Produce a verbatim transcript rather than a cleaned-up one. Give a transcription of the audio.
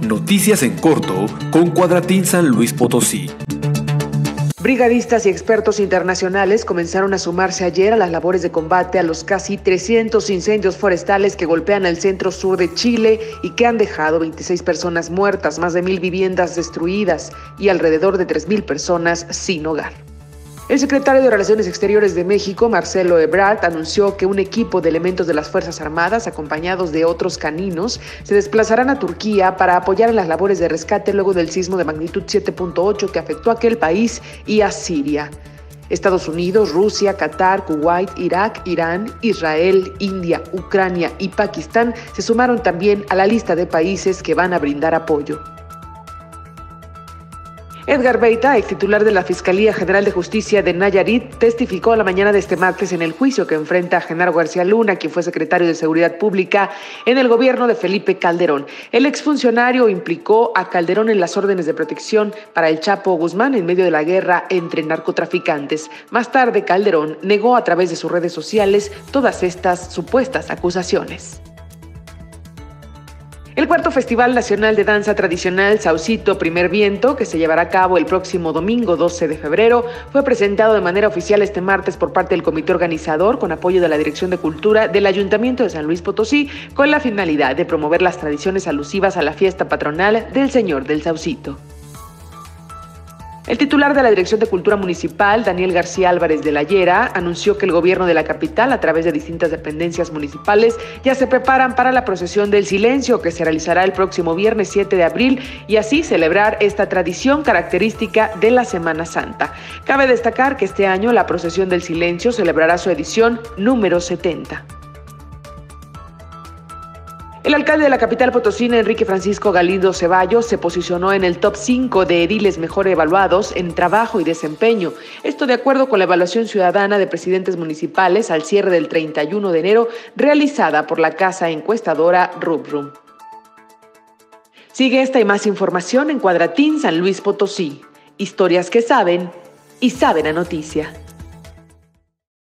Noticias en corto con Cuadratín San Luis Potosí. Brigadistas y expertos internacionales comenzaron a sumarse ayer a las labores de combate a los casi trescientos incendios forestales que golpean el centro sur de Chile y que han dejado veintiséis personas muertas, más de mil viviendas destruidas y alrededor de tres mil personas sin hogar. El secretario de Relaciones Exteriores de México, Marcelo Ebrard, anunció que un equipo de elementos de las Fuerzas Armadas, acompañados de otros caninos, se desplazarán a Turquía para apoyar en las labores de rescate luego del sismo de magnitud siete punto ocho que afectó a aquel país y a Siria. Estados Unidos, Rusia, Qatar, Kuwait, Irak, Irán, Israel, India, Ucrania y Pakistán se sumaron también a la lista de países que van a brindar apoyo. Edgar Beita, ex titular de la Fiscalía General de Justicia de Nayarit, testificó la mañana de este martes en el juicio que enfrenta a Genaro García Luna, quien fue secretario de Seguridad Pública en el gobierno de Felipe Calderón. El exfuncionario implicó a Calderón en las órdenes de protección para el Chapo Guzmán en medio de la guerra entre narcotraficantes. Más tarde, Calderón negó a través de sus redes sociales todas estas supuestas acusaciones. El cuarto Festival Nacional de Danza Tradicional Saucito Primer Viento, que se llevará a cabo el próximo domingo doce de febrero, fue presentado de manera oficial este martes por parte del comité organizador con apoyo de la Dirección de Cultura del Ayuntamiento de San Luis Potosí, con la finalidad de promover las tradiciones alusivas a la fiesta patronal del Señor del Saucito. El titular de la Dirección de Cultura Municipal, Daniel García Álvarez de la Llera, anunció que el gobierno de la capital, a través de distintas dependencias municipales, ya se preparan para la procesión del silencio que se realizará el próximo viernes siete de abril y así celebrar esta tradición característica de la Semana Santa. Cabe destacar que este año la procesión del silencio celebrará su edición número setenta. El alcalde de la capital potosina, Enrique Francisco Galindo Ceballos, se posicionó en el top cinco de ediles mejor evaluados en trabajo y desempeño. Esto de acuerdo con la evaluación ciudadana de presidentes municipales al cierre del treinta y uno de enero, realizada por la casa encuestadora Rubrum. Sigue esta y más información en Cuadratín San Luis Potosí. Historias que saben y saben a noticia.